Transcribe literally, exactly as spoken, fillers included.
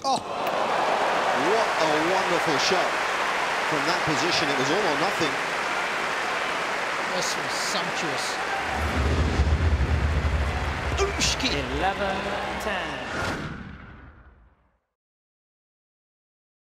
Oh, what a wonderful shot from that position. It was all or nothing. This was sumptuous. eleven ten.